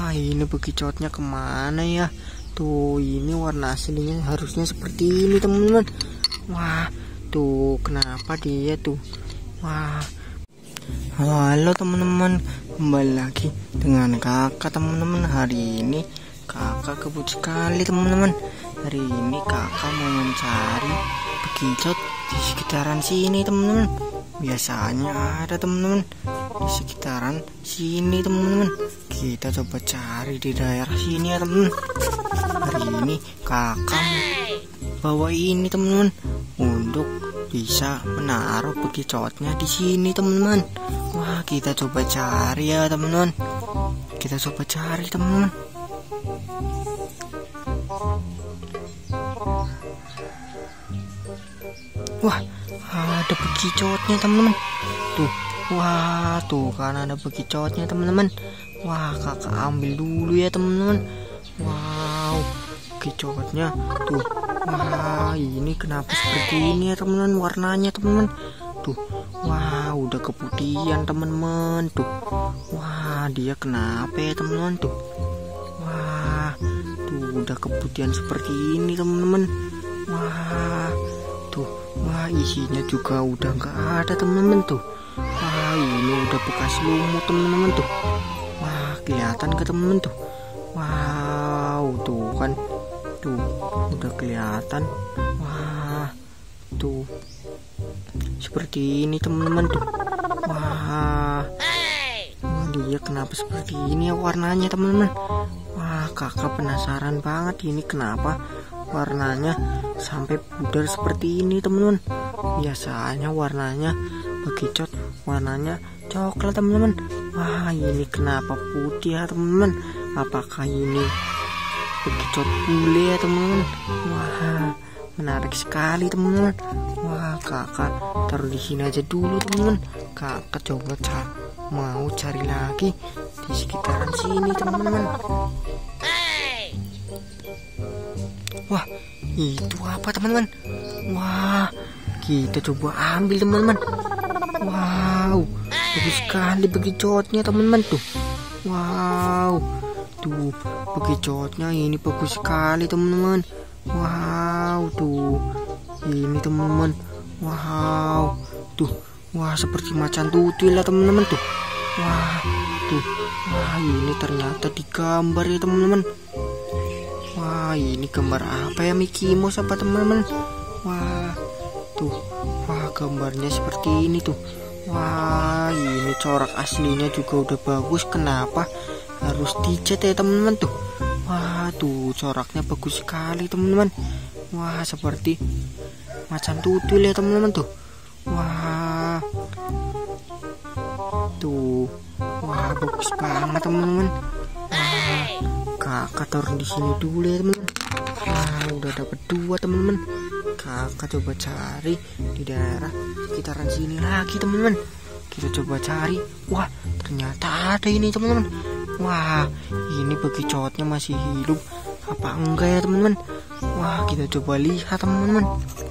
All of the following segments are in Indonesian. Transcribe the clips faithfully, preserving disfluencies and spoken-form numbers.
Wah, ini bekicotnya kemana ya? Tuh, ini warna aslinya harusnya seperti ini teman-teman. Wah, tuh kenapa dia tuh? Wah, halo teman-teman, kembali lagi dengan kakak teman-teman. Hari ini kakak kebut sekali teman-teman. Hari ini kakak mau mencari bekicot di sekitaran sini teman-teman. Biasanya ada teman-teman di sekitaran sini teman-teman. Kita coba cari di daerah sini ya teman-teman. Hari ini kakak bawa ini teman-teman untuk bisa menaruh bekicotnya di sini teman-teman. Wah, kita coba cari ya teman-teman. Kita coba cari teman-teman. Wah, ada bekicotnya teman-teman. Tuh, wah tuh kan ada bekicotnya teman-teman. Wah, kakak ambil dulu ya teman-teman. Wow, bekicotnya tuh. Wah, ini kenapa seperti ini ya teman-teman warnanya teman-teman. Tuh, wah udah keputihan teman-teman tuh. Wah, dia kenapa ya teman-teman tuh. Wah, tuh udah keputihan seperti ini teman-teman. Wah, tuh, wah isinya juga udah nggak ada teman-teman tuh. Wah, ini udah bekas lumut teman-teman tuh. Wah, kelihatan ke teman-teman tuh. Wow, tuh kan, tuh udah kelihatan. Wah, tuh seperti ini teman-teman tuh. Wah, dia kenapa seperti ini ya warnanya teman-teman. Wah, kakak penasaran banget ini kenapa warnanya sampai pudar seperti ini teman-teman. Biasanya warnanya bekicot warnanya coklat teman-teman. Wah, ini kenapa putih ya teman-teman. Apakah ini bekicot bule ya teman-teman. Wah, menarik sekali teman-teman. Wah, kakak taruh di sini aja dulu teman-teman. Kakak coba ca mau cari lagi di sekitaran sini teman-teman. Wah, itu apa teman-teman? Wah, kita coba ambil teman-teman. Wow, bagus sekali bekicotnya teman-teman tuh. Wow, tuh bekicotnya ini bagus sekali teman-teman. Wow, tuh ini teman-teman. Wow, tuh, wah seperti macan tutul lah teman-teman tuh. Wah, tuh, wah ini ternyata digambar ya teman-teman. Wah, ini gambar apa ya, Mickey Mouse apa teman-teman? Wah, tuh, wah gambarnya seperti ini tuh. Wah, ini corak aslinya juga udah bagus. Kenapa harus dicat ya teman-teman tuh? Wah, tuh coraknya bagus sekali teman-teman. Wah, seperti macan tutul ya teman-teman tuh. Wah, tuh, wah bagus banget teman-teman. Wah, kakak taruh di sini dulu ya teman-teman. Nah, udah dapat dua teman-teman. Kakak coba cari di daerah sekitaran sini lagi teman-teman. Kita coba cari. Wah, ternyata ada ini teman-teman. Wah, ini bekicotnya masih hidup apa enggak ya teman-teman? Wah, kita coba lihat teman-teman.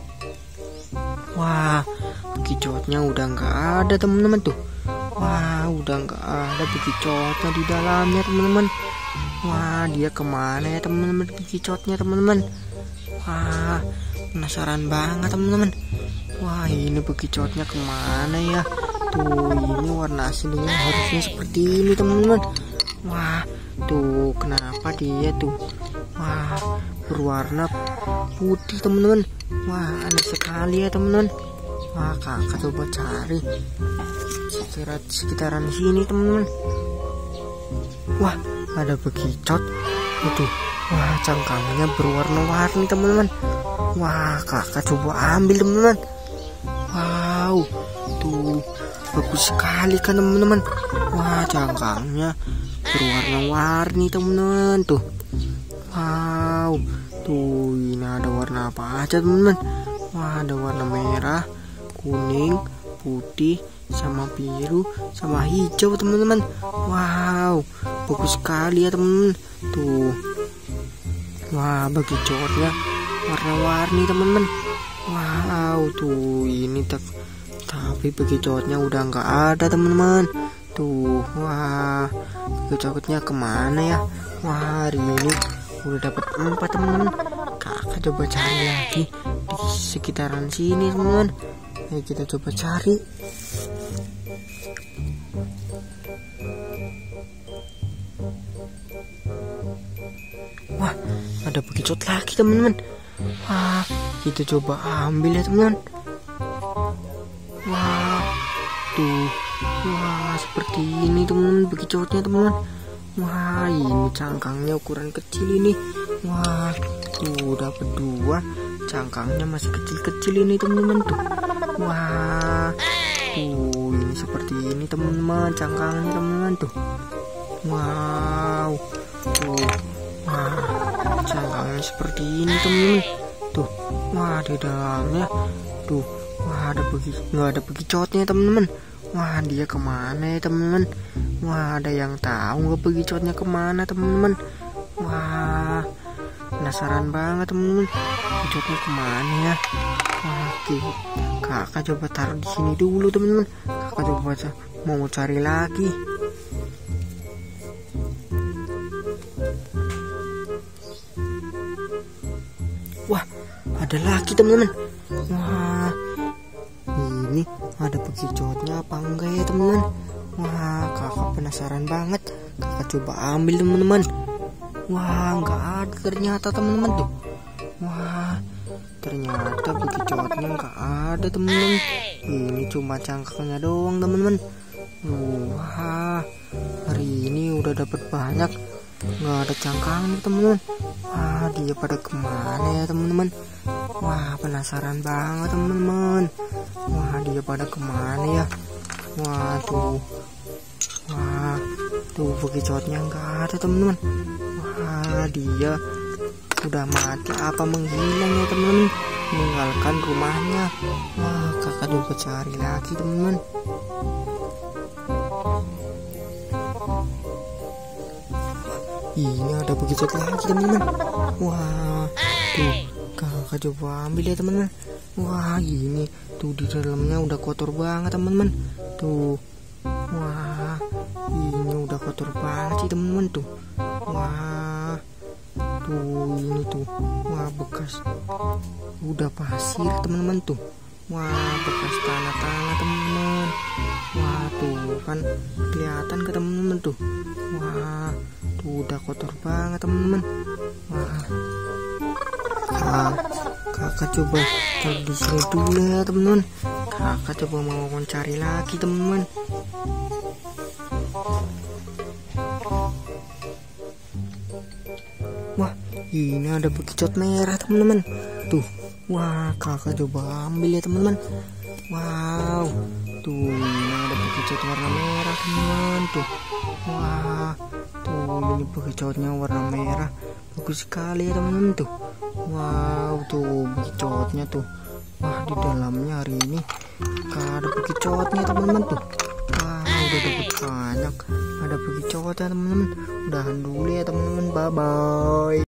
Wah, bekicotnya udah nggak ada teman-teman tuh. Wah, udah nggak ada bekicotnya di dalamnya teman-teman. Wah, dia kemana ya teman-teman bekicotnya teman-teman? Wah, penasaran banget teman-teman. Wah, ini bekicotnya kemana ya? Tuh, ini warna aslinya harusnya seperti ini teman-teman. Wah, tuh kenapa dia tuh? Wah, berwarna putih teman-teman. Wah, aneh sekali ya teman-teman. Wah, kakak coba cari sekitaran sekitaran sini teman-teman. Wah, ada bekicot itu. Wah, cangkangnya berwarna-warni teman-teman. Wah, kakak coba ambil teman-teman. Wow, tuh bagus sekali kan teman-teman. Wah, cangkangnya berwarna-warni teman-teman tuh. Wow, tuh ini ada warna apa aja teman-teman. Wah, ada warna merah, kuning, putih, sama biru, sama hijau teman-teman. Wow, bagus sekali ya teman-teman. Tuh, wah bekicotnya warna-warni teman-teman. Wow, tuh ini tak tapi bekicotnya udah nggak ada teman-teman. Tuh, wah bekicotnya kemana ya? Wah, hari ini udah dapat empat teman-teman. Kakak coba cari lagi di sekitaran sini teman-teman. Ayo kita coba cari. Wah, ada bekicot lagi teman-teman. Wah, kita coba ambil ya teman-teman. Wah, tuh, wah seperti ini teman-teman bekicotnya teman-teman. Wah, ini cangkangnya ukuran kecil ini. Wah, tuh dapat dua. Cangkangnya masih kecil-kecil ini teman-teman tuh. Wah, tuh ini seperti ini teman-teman cangkangnya teman-teman tuh. Wow, tuh, wah cangkangnya seperti ini teman-teman tuh. Wah, di dalamnya tuh, wah ada begi, nggak ada bekicotnya teman-teman. Wah, dia kemana ya teman-teman? Wah, ada yang tahu nggak bekicotnya kemana teman-teman? Wah, penasaran banget teman-teman. Bekicotnya kemana ya? Wah, oke. Kakak coba taruh di sini dulu teman-teman. Kakak coba mau cari lagi. Wah, ada lagi teman-teman. Wah, ini ada bekicotnya apa enggak ya teman-teman? Wah, kakak penasaran banget. Kakak coba ambil teman-teman. Wah, nggak ada ternyata teman-teman tuh. Wah, ternyata bekicotnya nggak ada teman-teman. Ini cuma cangkangnya doang teman-teman. Wah, hari ini udah dapat banyak. Nggak ada cangkangnya teman-teman. Wah, dia pada kemana ya teman-teman? Wah, penasaran banget teman-teman. Wah, dia pada kemana ya? Wah, tuh. Wah, tuh bekicotnya nggak ada teman-teman. Wah, dia udah mati apa menghilang ya teman-teman? Meninggalkan rumahnya. Wah, kakak coba cari lagi teman-teman. Ini ada bekicot lagi teman-teman. Wah, tuh kakak coba ambil ya teman-teman. Wah, ini tuh di dalamnya udah kotor banget teman-teman. Tuh, wah, ini udah kotor banget sih teman-teman tuh. Wah, tuh ini tuh, wah bekas udah pasir teman-teman tuh. Wah, bekas tanah-tanah teman-teman. Wah, tuh kan kelihatan ke teman-teman tuh. Wah, tuh udah kotor banget teman-teman. Wah, kak, kakak coba taruh di sini dulu ya teman-teman. Kakak coba mau mencari lagi teman-teman. Wah, ini ada bekicot merah teman-teman. Tuh, wah kakak coba ambil ya teman-teman. Wow, tuh ini ada bekicot warna merah teman-teman tuh. Wah, tuh ini bekicotnya warna merah, bagus sekali ya teman-teman tuh. Wow, tuh bekicotnya tuh. Wah, di dalamnya hari ini gak ada bekicotnya teman-teman tuh. Wah, udah dapat banyak ada bekicotnya teman-teman. Udahan dulu ya teman-teman, bye bye.